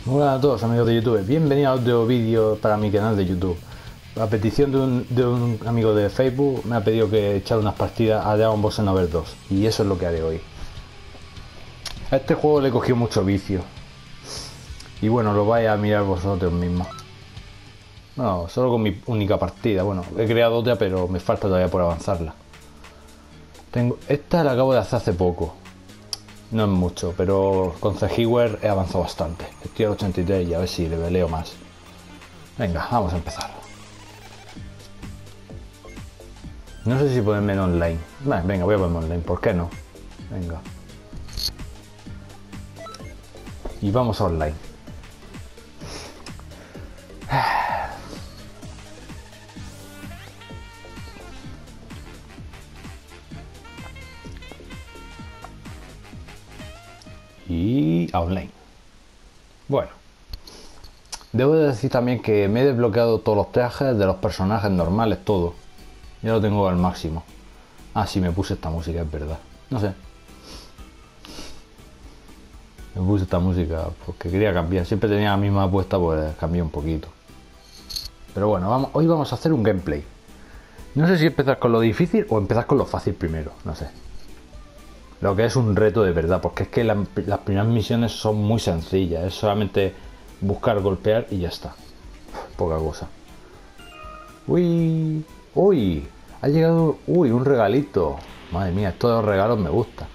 Muy buenas a todos amigos de YouTube, bienvenidos a otro vídeo para mi canal de YouTube. A petición de un amigo de Facebook me ha pedido que echara unas partidas a Dragon Ball Xenoverse 2 y eso es lo que haré hoy. A este juego le cogió mucho vicio y bueno, lo vais a mirar vosotros mismos. No, solo con mi única partida, bueno, he creado otra pero me falta todavía por avanzarla. Esta la acabo de hacer hace poco. No es mucho, pero con Zehiwer he avanzado bastante. Estoy al 83 y a ver si le veleo más. Venga, vamos a empezar. No sé si ponerme en online. Venga, voy a ponerme online, ¿por qué no? Venga. Y vamos a online. Y a online. Bueno, debo de decir también que me he desbloqueado todos los trajes de los personajes normales, todo. Ya lo tengo al máximo. Ah, sí, me puse esta música, es verdad. No sé. Me puse esta música porque quería cambiar. Siempre tenía la misma puesta, pues cambié un poquito. Pero bueno, hoy vamos a hacer un gameplay. No sé si empezar con lo difícil o empezar con lo fácil primero, no sé. Lo que es un reto de verdad, porque es que las primeras misiones son muy sencillas, es solamente buscar, golpear y ya está. Poca cosa. Uy, uy, ha llegado, uy, un regalito. Madre mía, estos dos regalos me gustan.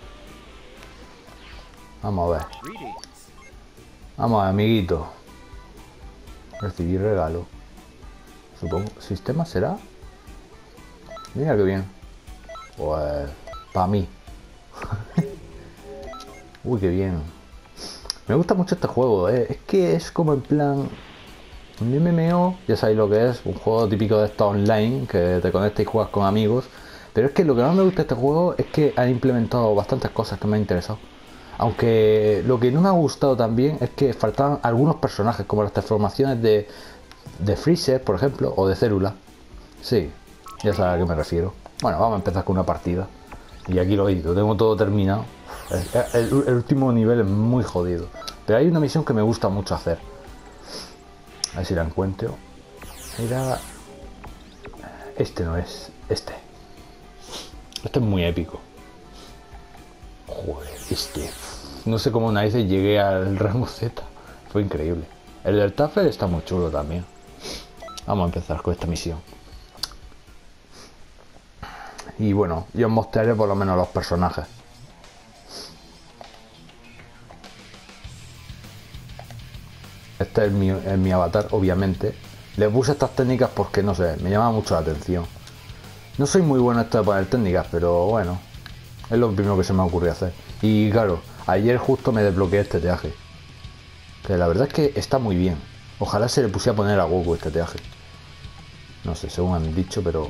Vamos a ver. Vamos a ver, amiguito. Recibir regalo. Supongo, ¿sistema será? Mira qué bien. Pues, para mí. Uy, qué bien. Me gusta mucho este juego, es que es como en plan un MMO, ya sabéis lo que es, un juego típico de esto online, que te conectas y juegas con amigos. Pero es que lo que más me gusta de este juego es que han implementado bastantes cosas que me han interesado. Aunque lo que no me ha gustado también es que faltaban algunos personajes, como las transformaciones de Freezer, por ejemplo, o de Célula. Sí, ya sabes a qué me refiero. Bueno, vamos a empezar con una partida. Y aquí lo veis, lo tengo todo terminado. El último nivel es muy jodido. Pero hay una misión que me gusta mucho hacer. A ver si la encuentro. Era... Este no es. Este. Este es muy épico. Joder, este. No sé cómo narices llegué al rango Z. Fue increíble. El del Tafel está muy chulo también. Vamos a empezar con esta misión. Y bueno, yo os mostraré por lo menos los personajes. Este es mi avatar, obviamente. Le puse estas técnicas porque, no sé, me llama mucho la atención. No soy muy bueno en esto de poner técnicas, pero bueno, es lo primero que se me ocurrió hacer. Y claro, ayer justo me desbloqueé este traje. Que la verdad es que está muy bien. Ojalá se le pusiera a poner a Goku este traje. No sé, según han dicho, pero...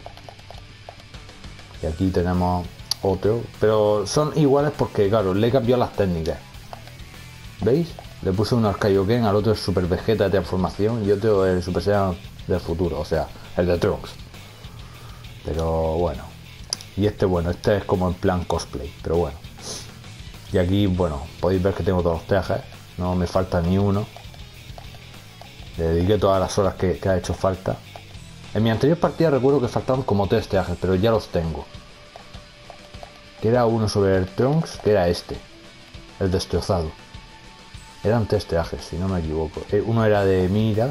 Y aquí tenemos otro. Pero son iguales porque, claro, le he cambiado las técnicas. ¿Veis? Le puse uno al Kaioken, al otro el Super Vegeta de transformación y otro el Super Saiyan del futuro, o sea, el de Trunks. Pero bueno. Y bueno, este es como en plan cosplay, pero bueno. Y aquí, bueno, podéis ver que tengo todos los trajes, no me falta ni uno. Le dediqué todas las horas que ha hecho falta. En mi anterior partida recuerdo que faltaban como 3 trajes, pero ya los tengo. Que era uno sobre el Trunks, que era este, el destrozado. Eran 3 trajes, si no me equivoco. Uno era de Mira.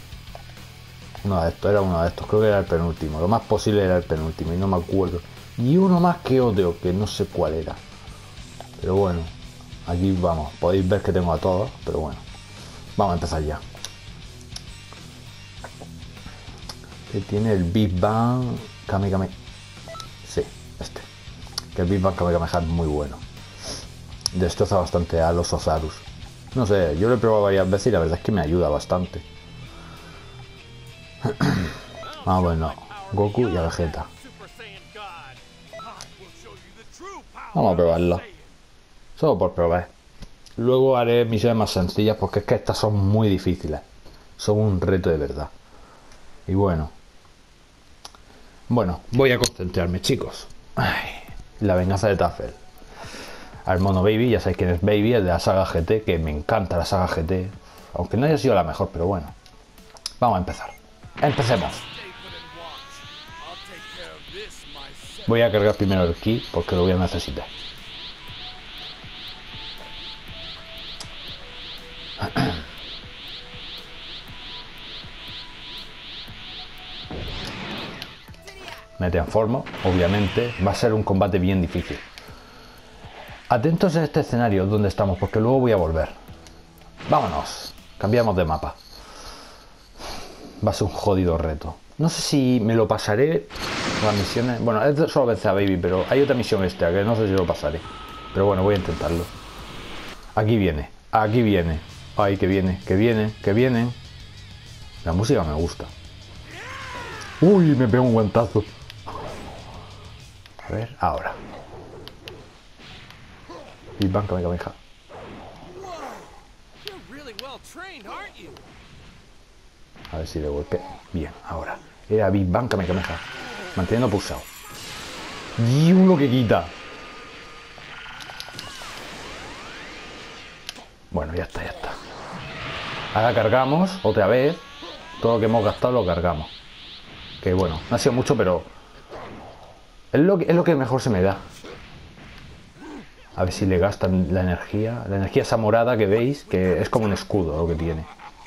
Era uno de estos, creo que era el penúltimo. Lo más posible era el penúltimo y no me acuerdo. Y uno más que otro, que no sé cuál era. Pero bueno, aquí vamos. Podéis ver que tengo a todos, pero bueno. Vamos a empezar ya. Que tiene el Big Bang Kamekame. Sí, este. Que el Big Bang Kamekame es muy bueno. Destroza bastante a los Ozarus. No sé, yo lo he probado varias veces y la verdad es que me ayuda bastante. Ah, bueno, Goku y a Vegeta. Vamos a probarlo. Solo por probar. Luego haré misiones más sencillas porque es que estas son muy difíciles. Son un reto de verdad. Y bueno. Bueno, voy a concentrarme, chicos. Ay, la venganza de Tafel. Al mono Baby, ya sabéis quién es Baby, el de la saga GT, que me encanta la saga GT. Aunque no haya sido la mejor, pero bueno. Vamos a empezar. Empecemos. Voy a cargar primero el ki porque lo voy a necesitar. Me transformo, obviamente. Va a ser un combate bien difícil. Atentos a este escenario donde estamos porque luego voy a volver. Vámonos. Cambiamos de mapa. Va a ser un jodido reto. No sé si me lo pasaré. Las misiones. Bueno, es solo vencer a Baby, pero hay otra misión extra que no sé si lo pasaré. Pero bueno, voy a intentarlo. Aquí viene. Aquí viene. Ay, que viene, que viene, que vienen. La música me gusta. Uy, me pego un guantazo. A ver, ahora. Big Bang Kamehameha. A ver si le golpeo. Bien, ahora. Era Big Bang Kamehameha. Manteniendo pulsado. Y uno que quita. Bueno, ya está, ya está. Ahora cargamos otra vez. Todo lo que hemos gastado lo cargamos. Que bueno, no ha sido mucho, pero es lo que mejor se me da. A ver si le gastan la energía. La energía esa morada que veis, que es como un escudo lo que tiene.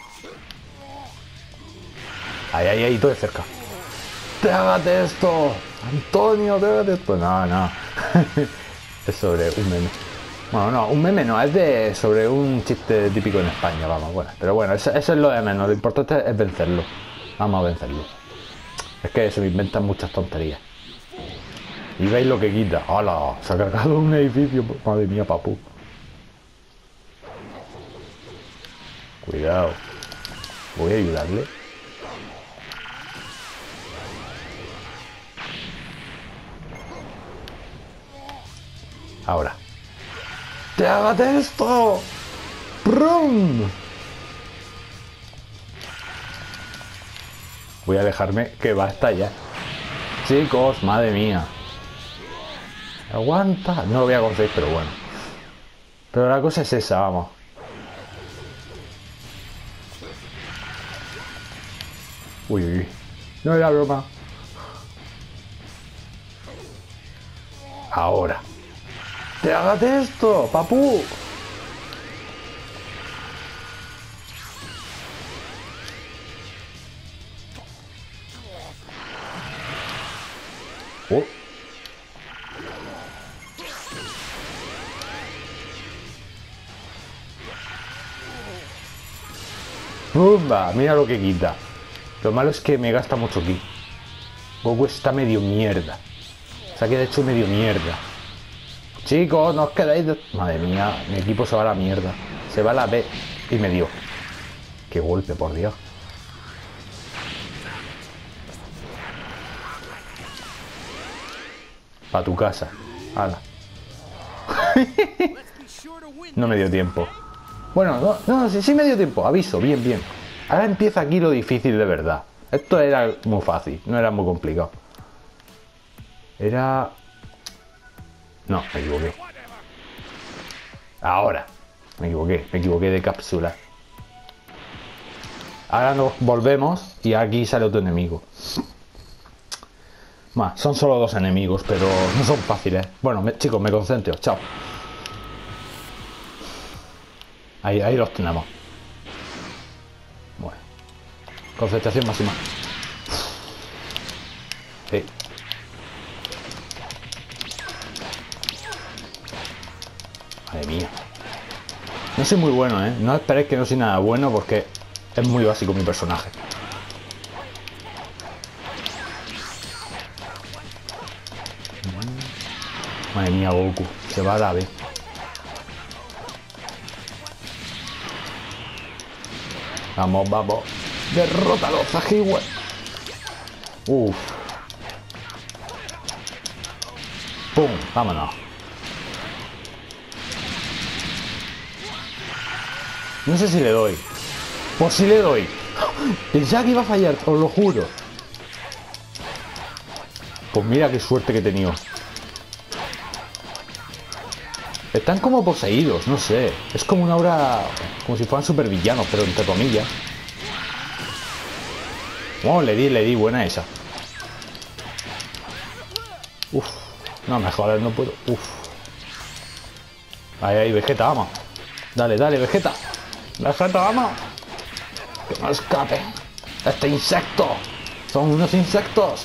Ahí, ahí, ahí, todo de cerca. ¡Trágate esto! ¡Antonio, trágate esto! No, no. Es sobre un meme. Bueno, no, un meme no, es sobre un chiste típico en España, vamos, bueno. Pero bueno, eso es lo de menos, lo importante es vencerlo. Vamos a vencerlo. Es que se me inventan muchas tonterías. Y veis lo que quita. ¡Hala! Se ha cargado un edificio. Madre mía, papu. Cuidado. Voy a ayudarle. Ahora. ¡Trágate esto! ¡Prum! Voy a alejarme que va a estallar. Chicos, madre mía. Aguanta. No lo voy a conseguir, pero bueno. Pero la cosa es esa, vamos. Uy, uy, uy. No era broma. Ahora. ¡Trágate esto, papu! Oh. ¡Bumba! Mira lo que quita. Lo malo es que me gasta mucho ki. Goku está medio mierda. Se ha quedado hecho medio mierda. Chicos, no os quedáis de... Madre mía, mi equipo se va a la mierda. Se va a la B. Y me dio. Qué golpe, por Dios. Pa' tu casa. Hala. No me dio tiempo. Bueno, no, sí me dio tiempo. Aviso, bien, bien. Ahora empieza aquí lo difícil de verdad. Esto era muy fácil, no era muy complicado. Era... No, me equivoqué. Ahora. Me equivoqué de cápsula. Ahora nos volvemos y aquí sale otro enemigo. Son solo dos enemigos, pero no son fáciles. Bueno, chicos, me concentro. Chao. Ahí los tenemos. Bueno. Concentración máxima. Sí. Madre mía. No soy muy bueno, ¿eh? No esperéis que no soy nada bueno porque es muy básico mi personaje. Madre mía, Goku. Se va a la B. Vamos, vamos. Derrótalo, Zajiwe. Uff. Pum, vámonos. No sé si le doy. Pues sí le doy. Pensaba que iba a fallar, os lo juro. Pues mira qué suerte que he tenido. Están como poseídos, no sé. Es como una aura, como si fueran supervillanos, pero entre comillas. Oh, le di, buena esa. Uf, no me jodas, no puedo. Uf. Ahí, Vegeta, vamos. Dale, Vegeta. Vegeta, vamos. Que no escape. Este insecto. Son unos insectos.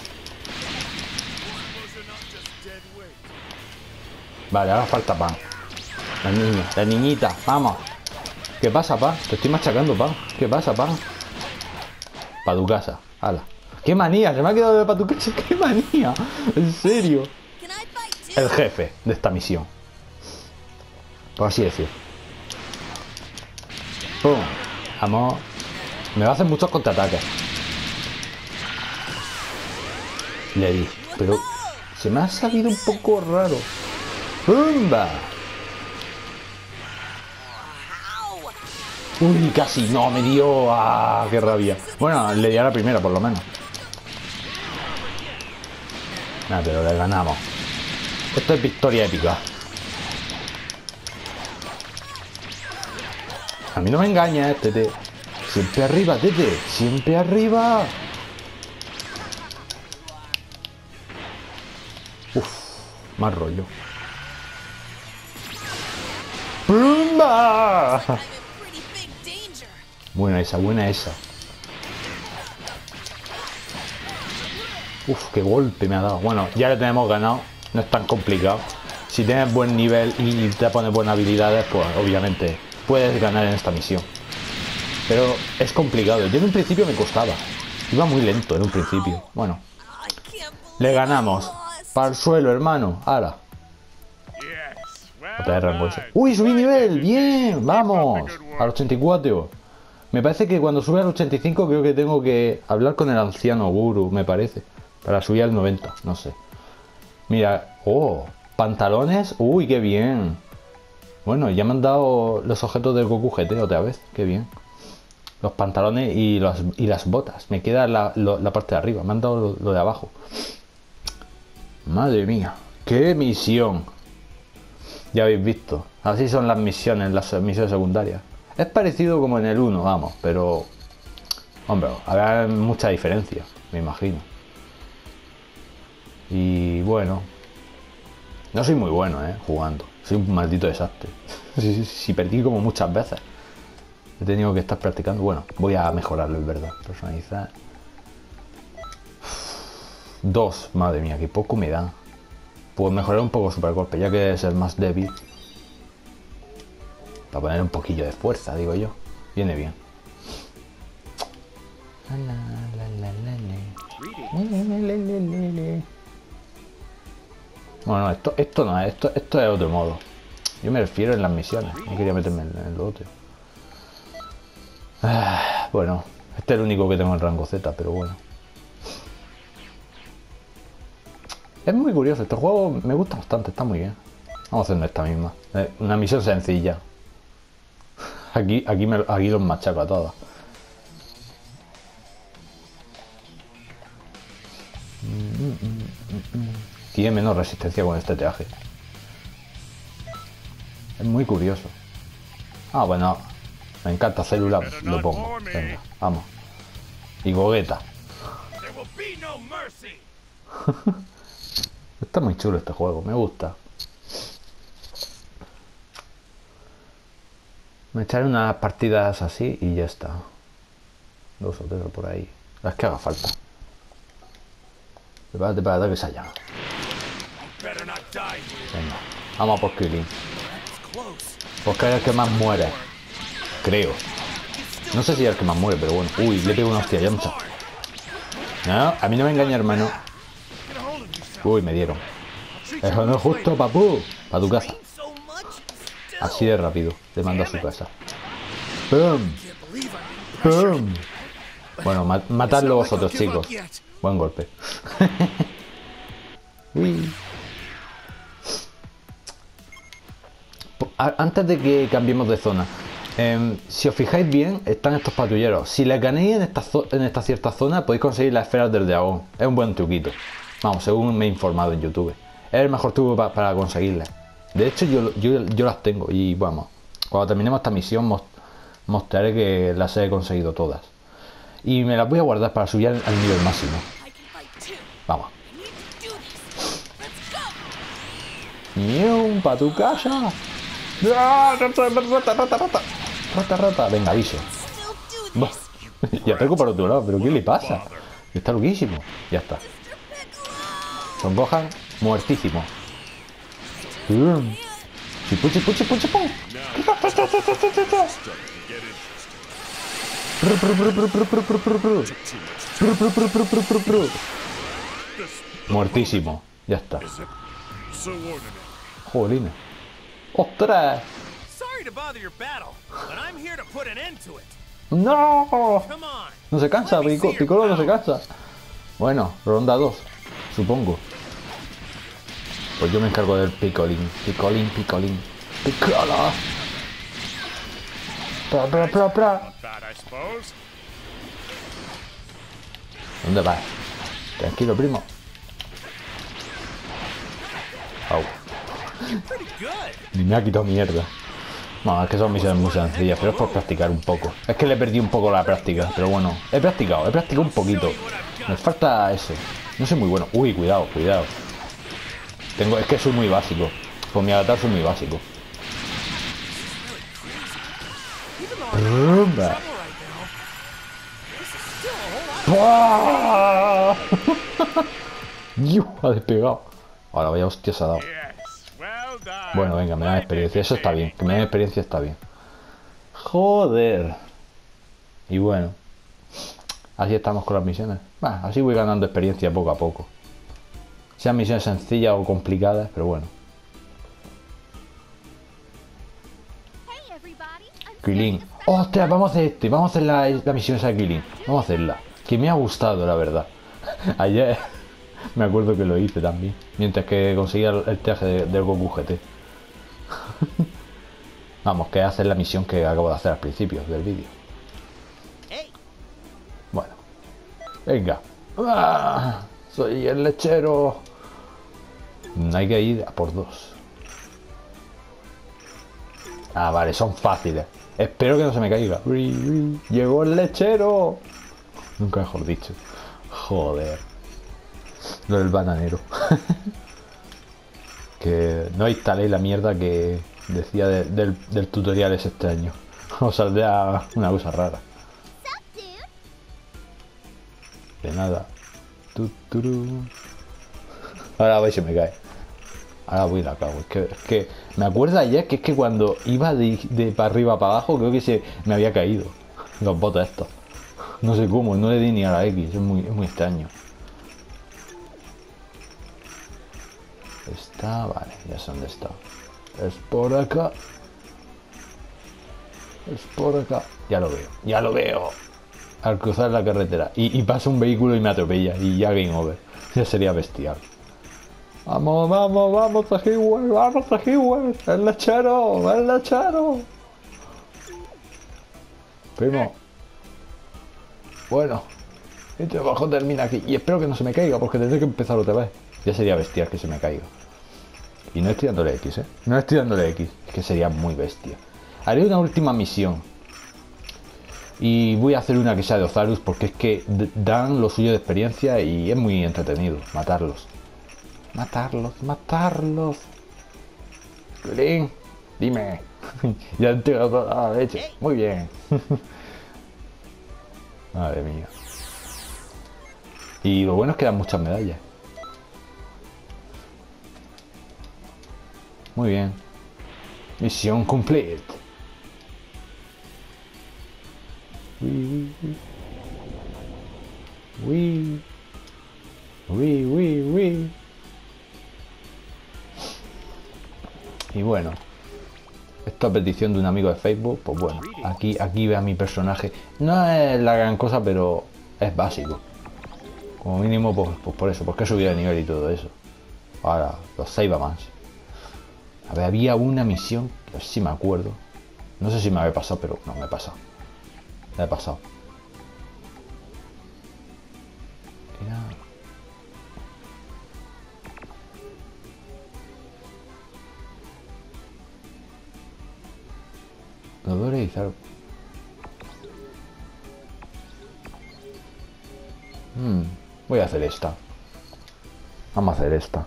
Vale, ahora falta pan. La niñita, vamos. ¿Qué pasa, pa? Te estoy machacando, pa. ¿Qué pasa, pa? Pa' tu casa, hala. ¡Qué manía! Se me ha quedado de pa' tu casa. ¡Qué manía! En serio. El jefe de esta misión, por así decir. ¡Pum! Vamos. Me va a hacer muchos contraataques. Le di. Pero se me ha salido un poco raro. ¡Pumba! Uy, casi no, me dio. ¡Ah, qué rabia! Bueno, le di a la primera por lo menos. Nada, pero le ganamos. Esto es victoria épica. A mí no me engaña, Tete. Siempre arriba, Tete. Siempre arriba. Uf, más rollo. ¡Pumba! Buena esa, buena esa. Uf, qué golpe me ha dado. Bueno, ya le tenemos ganado. No es tan complicado. Si tienes buen nivel y te pones buenas habilidades, pues obviamente puedes ganar en esta misión. Pero es complicado. Yo en un principio me costaba. Iba muy lento en un principio. Bueno. Le ganamos. Para el suelo, hermano. Ahora. ¡Uy, subí nivel! ¡Bien! ¡Vamos! Al 84. Me parece que cuando sube al 85 creo que tengo que hablar con el anciano guru, me parece. Para subir al 90, no sé. Mira, oh, pantalones, uy, qué bien. Bueno, ya me han dado los objetos del Goku GT otra vez, qué bien. Los pantalones y las botas. Me queda la parte de arriba, me han dado lo de abajo. Madre mía, qué misión. Ya habéis visto, así son las misiones secundarias. Es parecido como en el 1, vamos, pero... Hombre, habrá mucha diferencia, me imagino. Y bueno... No soy muy bueno, jugando. Soy un maldito desastre. Si perdí como muchas veces. He tenido que estar practicando. Bueno, voy a mejorarlo, es verdad. Personalizar. 2, madre mía, qué poco me da. Pues mejorar un poco super golpe, ya que es el más débil. Para poner un poquillo de fuerza, digo yo. Viene bien. Bueno, esto no es, esto es otro modo. Yo me refiero en las misiones. No quería meterme en lo otro. Bueno, este es el único que tengo en rango Z, pero bueno. Es muy curioso, este juego me gusta bastante, está muy bien. Vamos a hacer esta misma. Una misión sencilla. Aquí los machaco a todos. Tiene menos resistencia con este traje. Es muy curioso. Ah, bueno. Me encanta Célula, lo pongo. Venga, vamos. Y Gogeta. Está muy chulo este juego, me gusta. Me echaré unas partidas así y ya está. 2 o 3 por ahí. Las que haga falta. Prepárate para ataque Saiyan. Venga, vamos a por Krillin. Porque es el que más muere. Creo. No sé si es el que más muere, pero bueno. Uy, le pego una hostia, ya mucha. No, a mí no me engaña, hermano. Uy, me dieron. Eso no es justo, papu. Para tu casa. Así de rápido. Te mando a su casa. ¡Pum! ¡Pum! Bueno, matadlo vosotros, chicos. Buen golpe. Uy. Antes de que cambiemos de zona, si os fijáis bien, están estos patrulleros. Si les ganéis en esta cierta zona, podéis conseguir las esferas del dragón. Es un buen truquito. Vamos, según me he informado en YouTube. Es el mejor truco para conseguirlas. De hecho, yo las tengo y vamos, cuando terminemos esta misión mostraré que las he conseguido todas. Y me las voy a guardar para subir al nivel máximo. Vamos. ¡Para tu casa! ¡Rata! Venga, aviso. Ya pego por otro lado, pero ¿qué le pasa? Está loquísimo. Ya está. Son Gohan muertísimo. Chipu. Muertísimo. Ya está. Jolines. ¡Ostras! ¡No! No se cansa, Piccolo no se cansa. Bueno, ronda 2, supongo. Pues yo me encargo del Picolín. Piccolo. Pra. ¿Dónde vas? Tranquilo, primo. Au. Ni me ha quitado mierda. No, es que son misiones muy sencillas, pero es por practicar un poco. Es que le perdí un poco la práctica, pero bueno, he practicado un poquito. Me falta eso. No soy muy bueno. Uy, cuidado. Es que soy muy básico. Con mi avatar soy muy básico. Ha despegado. Ahora vaya hostia se ha dado. Bueno, venga, me da experiencia. Eso está bien. Que me da experiencia está bien. Joder. Y bueno. Así estamos con las misiones. Así voy ganando experiencia poco a poco. Sean misiones sencillas o complicadas, pero bueno. Krilin. ¡Ostras! Vamos a hacer Vamos a hacer la misión esa de Krilin. Vamos a hacerla. Que me ha gustado, la verdad. Ayer me acuerdo que lo hice también. Mientras que conseguía el traje del Goku GT. Vamos, que hacer la misión que acabo de hacer al principio del vídeo. Bueno. Venga. Soy el lechero. Hay que ir a por 2. Vale, son fáciles. Espero que no se me caiga. Llegó el lechero. Nunca mejor dicho. Joder. Lo del bananero. Que no instalé la mierda que decía del tutorial ese extraño. O saldría una cosa rara. De nada. Ahora voy, se me cae. Ahora voy y la cago. Es que me acuerdo ayer que es que cuando iba de para arriba para abajo, creo que se me había caído. Los botes estos. No sé cómo, no le di ni a la X. Es muy extraño. Está, vale, ya sé dónde está. Es por acá. Es por acá. Ya lo veo. Al cruzar la carretera. Y pasa un vehículo y me atropella. Y ya game over. Ya sería bestial. Vamos a Hewell. El lechero. Primo. Bueno. Mi trabajo termina aquí. Y espero que no se me caiga porque tendré que empezar otra vez. Ya sería bestial que se me caiga. Y no estoy dándole X, No estoy dándole X. Es que sería muy bestia. Haré una última misión. Y voy a hacer una que sea de Ozarus porque es que dan lo suyo de experiencia y es muy entretenido matarlos. Matarlos. Green, dime. Ya te he dado la leche. Muy bien. Madre mía. Y lo bueno es que dan muchas medallas. Muy bien. Misión complete. Y bueno, esta petición de un amigo de Facebook, pues bueno, aquí ve a mi personaje. No es la gran cosa, pero es básico. Como mínimo, pues por eso, porque he subido de nivel y todo eso. Ahora, los 6 va más. A ver, había una misión, a ver si me acuerdo. No sé si me había pasado, pero no me he pasado. Me he pasado. Era... Exploradores y Zar... voy a hacer esta. Vamos a hacer esta.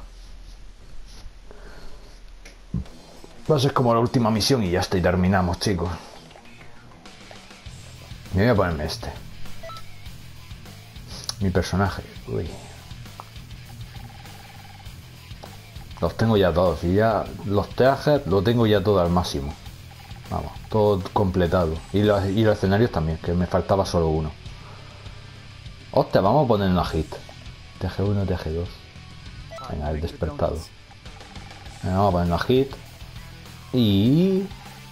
Va a ser como la última misión y ya está, y terminamos, chicos. Me voy a ponerme este. Mi personaje. Uy. Los tengo ya todos. Y ya los trajes lo tengo ya todo al máximo. Vamos, todo completado. Y los escenarios también, que me faltaba solo uno. Hostia, vamos a ponernos a hit. TG1, TG2. Venga, el despertado. Venga, vamos a ponernos a hit. Y...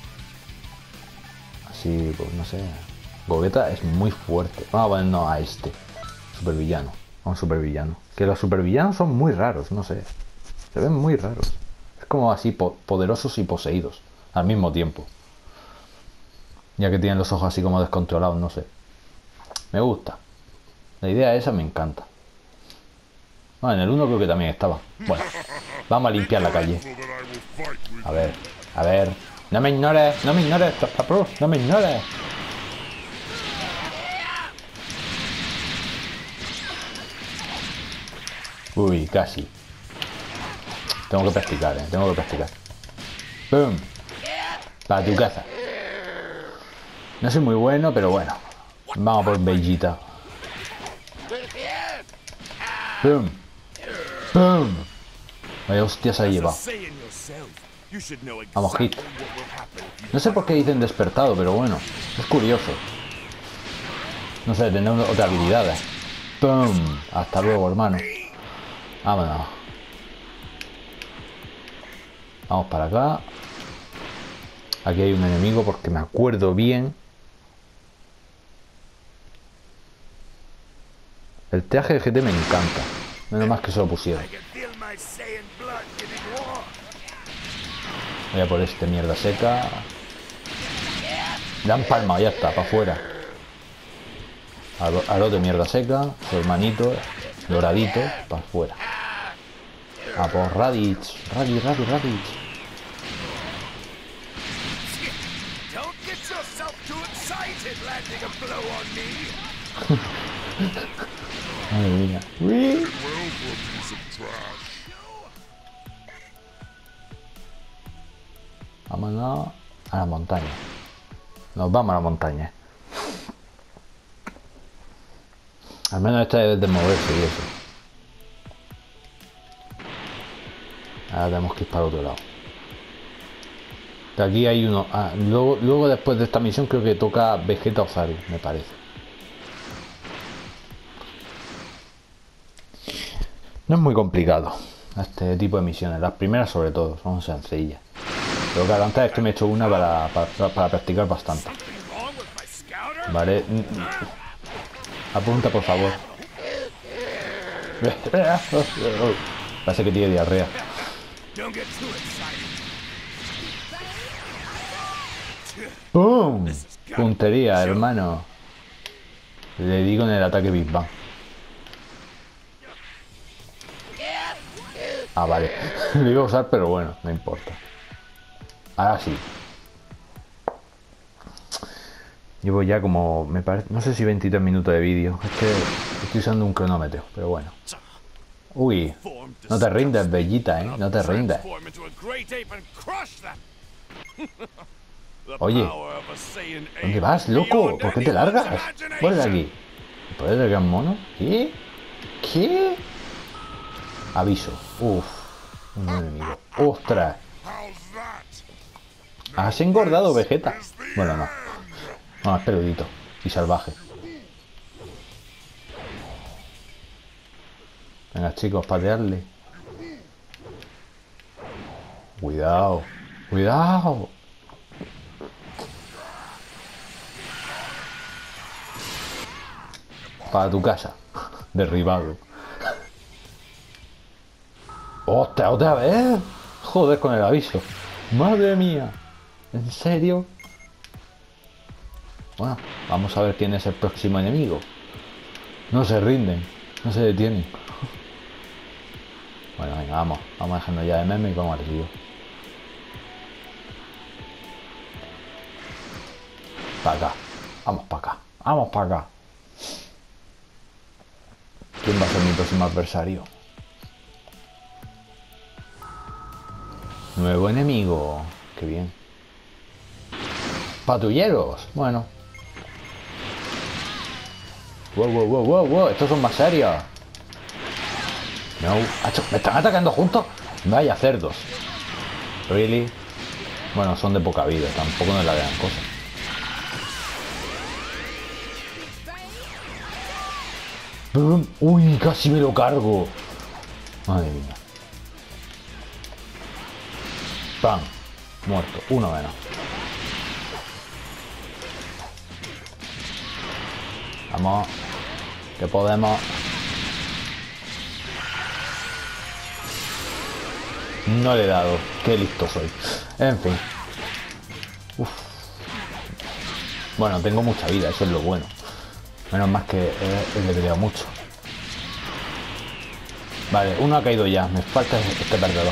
así, pues no sé. Gogeta es muy fuerte. Vamos a ponernos a este. Supervillano. A un supervillano. Que los supervillanos son muy raros, no sé. Se ven muy raros. Es como así poderosos y poseídos al mismo tiempo. Ya que tienen los ojos así como descontrolados, no sé. Me gusta. La idea esa me encanta. Ah, en el 1 creo que también estaba. Bueno, vamos a limpiar la calle. A ver, a ver. No me ignores, Tostapro, no me ignores. Uy, casi. Tengo que practicar, tengo que practicar. ¡Pum! Para tu casa. No soy muy bueno, pero bueno. Vamos por Bellita. ¡Pum! ¡Pum! Vaya hostia se ha llevado. Vamos, hit. No sé por qué dicen despertado, pero bueno. Es curioso. No sé, tener otra habilidad. ¡Pum! Hasta luego, hermano. Vámonos. Vamos para acá. Aquí hay un enemigo porque me acuerdo bien. El traje de GT me encanta. Menos más que se lo pusieron. Voy a por este mierda seca. Le han palmado, ya está, para afuera. Al otro mierda seca. Su hermanito doradito, para afuera. A por Raditz. Raditz. Madre mía. Vámonos a la montaña. Nos vamos a la montaña. Al menos esta debe de moverse y eso. Ahora tenemos que ir para el otro lado. De aquí hay uno. Ah, luego después de esta misión creo que toca Vegeta o Zaru, me parece. No es muy complicado este tipo de misiones. Las primeras sobre todo son sencillas. Pero claro, antes es que me he hecho una para practicar bastante. Vale. Apunta, por favor. Parece que tiene diarrea. ¡Pum! Puntería, hermano. Le digo en el ataque Big Bang. Ah, vale. Lo iba a usar, pero bueno, no importa. Ahora sí. Llevo ya como, me parece, no sé si 23 minutos de vídeo. Es que estoy usando un cronómetro, pero bueno. Uy, no te rindes, Bellita, no te rindes. Oye, ¿dónde vas, loco? ¿Por qué te largas? Vuelve de aquí. ¿Puedes largar un mono? ¿Qué? ¿Qué? Aviso. Uf, un enemigo. ¡Ostras! ¿Has engordado, Vegeta? Bueno, no. No, es peludito y salvaje. Venga, chicos, patearle. Cuidado. Cuidado. Para tu casa. Derribado. ¡Ostras, otra vez! Joder con el aviso. ¡Madre mía! ¿En serio? Bueno, vamos a ver quién es el próximo enemigo. No se rinden. No se detienen. Bueno, venga, vamos. Vamos dejando ya de meme y vamos al lío. para acá. Vamos para acá. Vamos para acá. ¿Quién va a ser mi próximo adversario? Nuevo enemigo. Qué bien. Patrulleros. Bueno. Wow. Estos son más serios. No. ¿Me están atacando juntos? Vaya cerdos. Really. Bueno, son de poca vida. Tampoco nos la gran cosa. Uy, casi me lo cargo. Madre mía. ¡Pam! Muerto. Uno menos. Vamos. Que podemos. No le he dado. Qué listo soy. En fin. Uf. Bueno, tengo mucha vida. Eso es lo bueno. Menos más que le he peleado mucho. Vale, uno ha caído ya. Me falta este perdedor.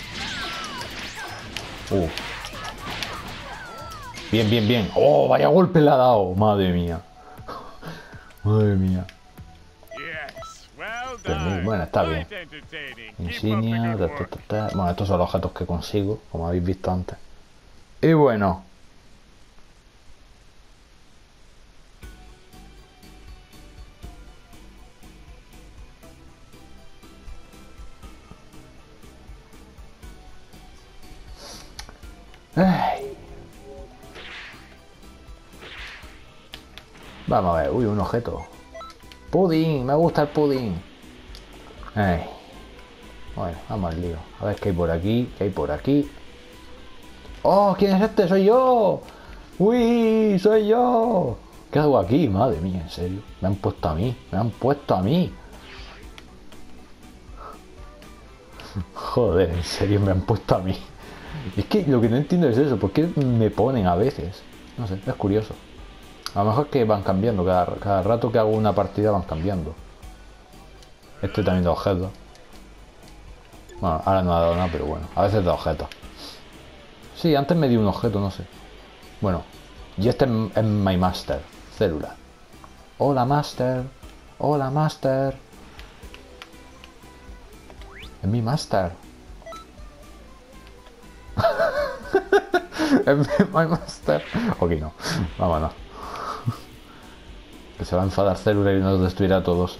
Bien. Oh, vaya golpe le ha dado. Madre mía. Madre mía. Bueno, está bien. Insignia. Bueno, estos son los objetos que consigo, como habéis visto antes. Y bueno. Ay. Vamos a ver. Uy, un objeto. Pudding. Me gusta el pudding. Ay. Bueno, vamos al lío. A ver qué hay por aquí. ¿Qué hay por aquí? ¡Oh! ¿Quién es este? ¡Soy yo! ¡Uy! ¡Soy yo! ¿Qué hago aquí? Madre mía, en serio. Me han puesto a mí. Me han puesto a mí. Joder, en serio, me han puesto a mí. Es que lo que no entiendo es eso. ¿Por qué me ponen a veces? No sé, es curioso. A lo mejor es que van cambiando. Cada rato que hago una partida van cambiando. Este también da objetos. Bueno, ahora no ha dado nada, pero bueno. A veces da objetos. Sí, antes me dio un objeto, no sé. Bueno. Y este es My Master. Célula. Hola, Master. Hola, Master. Es mi Master. Es mi Master. Ok, no. Vámonos. Que se va a enfadar Célula y nos destruirá a todos.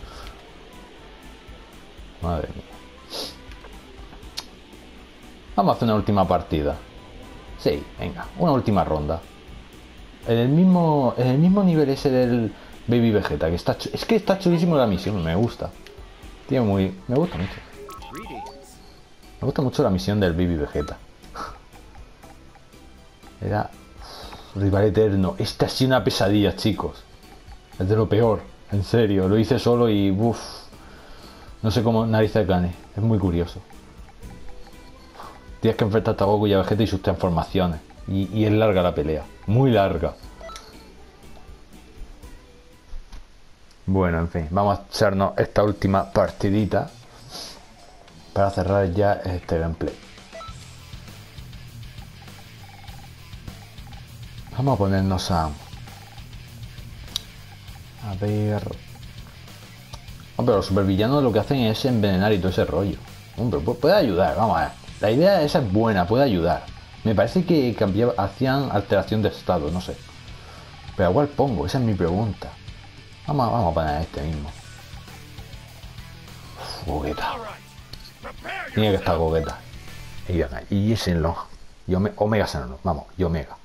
Madre mía. Vamos a hacer una última partida. Sí, venga, una última ronda. En el mismo nivel ese del Baby Vegeta, que está es que está chulísimo la misión, me gusta. Me gusta mucho. Me gusta mucho la misión del Baby Vegeta. Era rival eterno. Esta ha sido una pesadilla, chicos. Es de lo peor, en serio. Lo hice solo y uff. No sé cómo narices gane. Es muy curioso. Tienes que enfrentarte a Goku y a Vegeta y sus transformaciones. Y es larga la pelea. Muy larga. Bueno, en fin. Vamos a echarnos esta última partidita. Para cerrar ya este gameplay. Vamos a ponernos a ver... Hombre, los supervillanos lo que hacen es envenenar y todo ese rollo. Hombre, puede ayudar, vamos a ver. La idea esa es buena, puede ayudar. Me parece que hacían alteración de estado, no sé. Pero igual pongo, esa es mi pregunta. Vamos a poner este mismo. Gogeta. Tiene que estar Gogeta. Y Shenlong. Omega Shenlong, vamos, y Omega.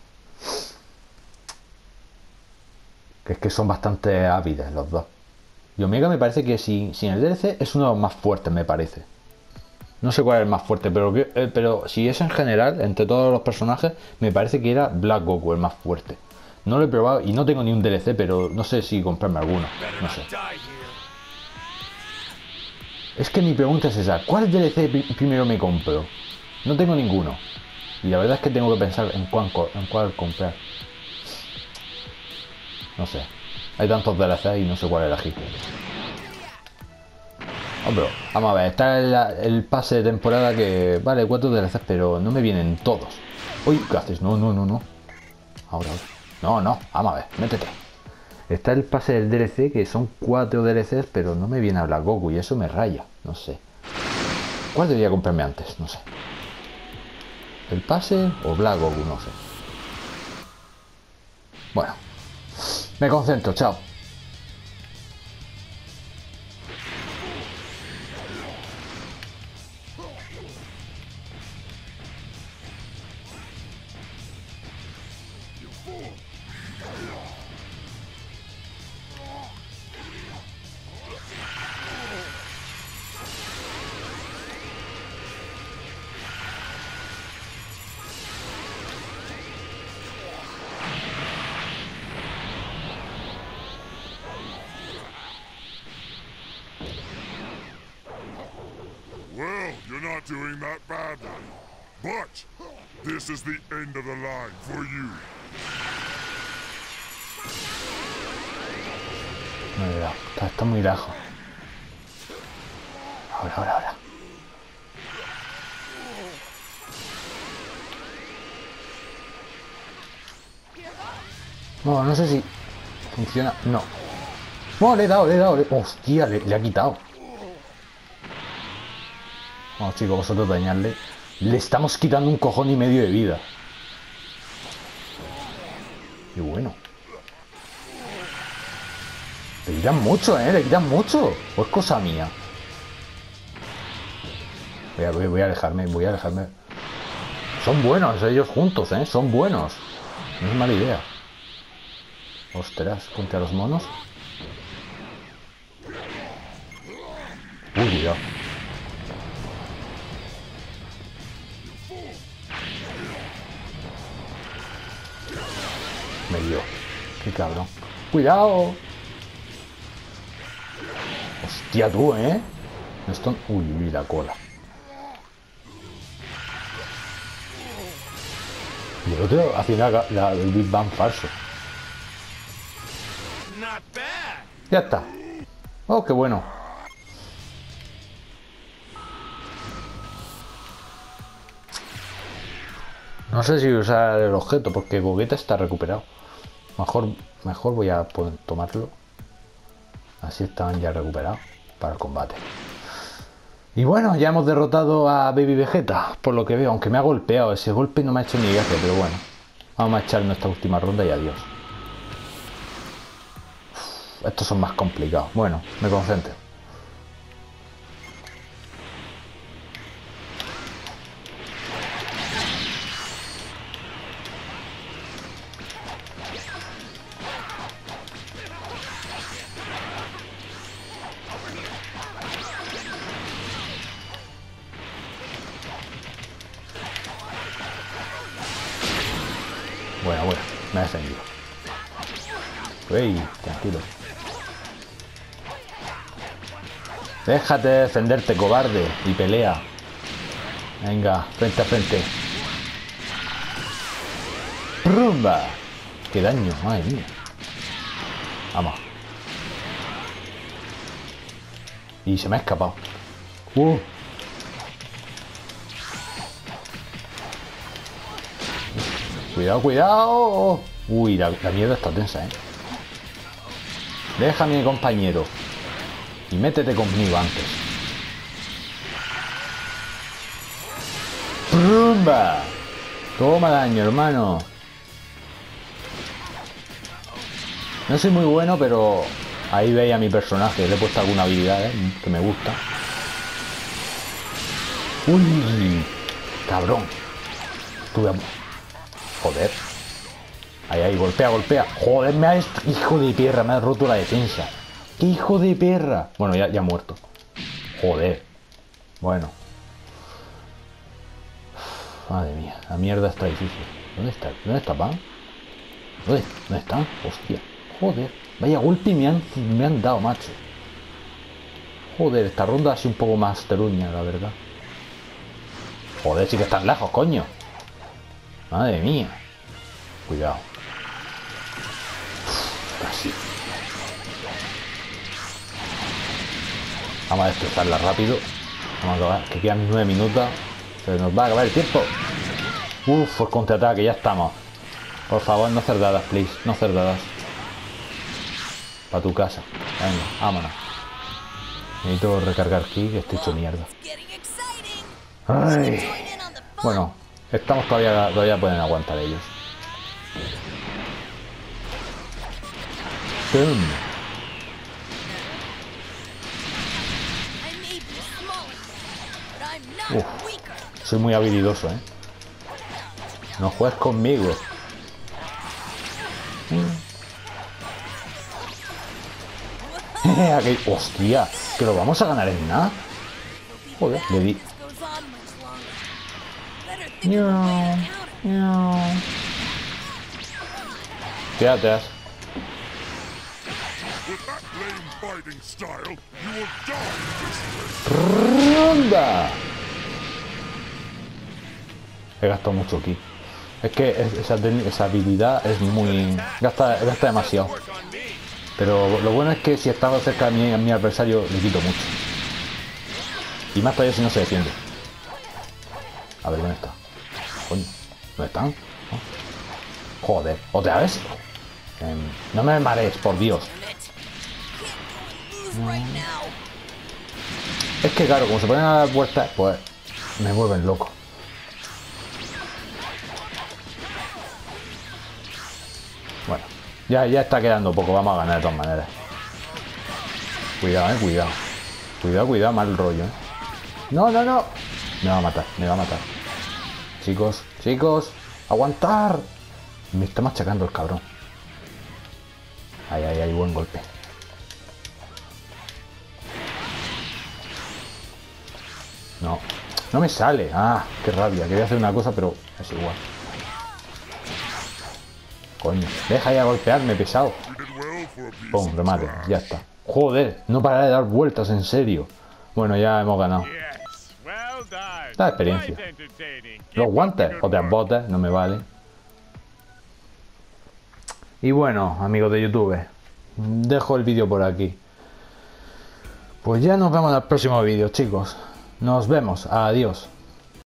Que es que son bastante ávidos los dos. Y Omega me parece que sin el DLC es uno de los más fuertes, me parece. No sé cuál es el más fuerte, pero si es en general, entre todos los personajes, me parece que era Black Goku el más fuerte. No lo he probado y no tengo ni un DLC, pero no sé si comprarme alguno. No sé. Es que mi pregunta es esa. ¿Cuál DLC primero me compro? No tengo ninguno. Y la verdad es que tengo que pensar en cuál comprar. No sé. Hay tantos DLC y no sé cuál elegir. Hombre, vamos a ver, está el pase de temporada que vale 4 DLCs, pero no me vienen todos. Uy, ¿qué haces? No. Ahora. No, no, vamos a ver, métete. Está el pase del DLC, que son 4 DLCs, pero no me viene a Black Goku y eso me raya, no sé. ¿Cuál debería comprarme antes? No sé. ¿El pase o Black Goku? No sé. Bueno, me concentro, chao. Well, you're not doing that badly. But this is the end of the line for you. Muy lejos, está muy lejos. Ahora. No sé si funciona. No. No, le he dado. Hostia, le ha quitado. Vamos, chicos, vosotros dañarle. Le estamos quitando un cojón y medio de vida. Y bueno. Le quitan mucho, le quitan mucho. ¿O es cosa mía? Voy a alejarme. Son buenos ellos juntos, son buenos. No es mala idea. Ostras, contra los monos. Uy, cuidado. Me dio. Qué cabrón. ¡Cuidado! Hostia, tú, Esto... Uy, la cola. Y el otro haciendo el Big Bang falso. Ya está. Oh, qué bueno. No sé si usar el objeto porque Gogeta está recuperado. Mejor voy a tomarlo. Así estaban ya recuperados para el combate. Y bueno, ya hemos derrotado a Baby Vegeta, por lo que veo, aunque me ha golpeado. Ese golpe no me ha hecho ni gracia, pero bueno. Vamos a echar nuestra última ronda y adiós. Estos son más complicados. Bueno, me concentro. Bueno, me ha defendido. Ey, tranquilo. Déjate de defenderte, cobarde, y pelea. Venga, frente a frente. ¡Rumba! ¡Qué daño! Madre mía. Vamos. Y se me ha escapado. Cuidado. Uy, la mierda está tensa, Déjame, compañero. Y métete conmigo antes. ¡Rumba! Toma daño, hermano. No soy muy bueno, pero ahí veis a mi personaje. Le he puesto alguna habilidad, que me gusta. Uy, cabrón. Joder. Ahí, golpea. Joder, hijo de perra, me ha roto la defensa. ¡Qué hijo de perra! Bueno, ya ha muerto. Joder. Bueno. Madre mía, la mierda está difícil. ¿Dónde está Pan? ¿Dónde están? Hostia. Joder. Vaya golpe me han dado, macho. Joder, esta ronda ha sido un poco más teruña, la verdad. Joder, sí que están lejos, coño. Madre mía. Cuidado. Casi. Vamos a destrozarla rápido. Vamos a acabar, que quedan 9 minutos. Se nos va a acabar el tiempo. Uf, el contraataque, ya estamos. Por favor, no cerdadas, please. No cerdadas. Para tu casa. Venga, vámonos. Necesito recargar aquí, que estoy hecho mierda. Ay. Bueno, estamos todavía pueden aguantar ellos. ¡Pum! Uf, soy muy habilidoso, ¿eh? No juegues conmigo. ¡Hostia! ¿Que lo vamos a ganar en nada? Joder, le di. Quédate. ¡Ronda! He gastado mucho aquí. Es que esa habilidad es muy... Gasta demasiado. Pero lo bueno es que si estaba cerca de mi adversario le quito mucho. Y más todavía si no se defiende. A ver, ¿dónde está? Coño, ¿dónde están? ¿No? Joder, ¿otra vez? No me marees, por Dios. Es que claro, como se ponen a dar vueltas, pues me vuelven loco. Bueno, ya está quedando poco, vamos a ganar de todas maneras. Cuidado, cuidado. Cuidado, mal rollo, No. Me va a matar. Chicos, aguantar. Me está machacando el cabrón. Ay, buen golpe. No me sale. Ah, qué rabia. Quería hacer una cosa, pero es igual. Coño, deja ya golpearme, pesado. Pum, remate, ya está. Joder, no pararé de dar vueltas, en serio. Bueno, ya hemos ganado. La experiencia. Los guantes, otras botas, no me vale. Y bueno, amigos de YouTube, dejo el vídeo por aquí. Pues ya nos vemos en el próximo vídeo, chicos. Nos vemos, adiós.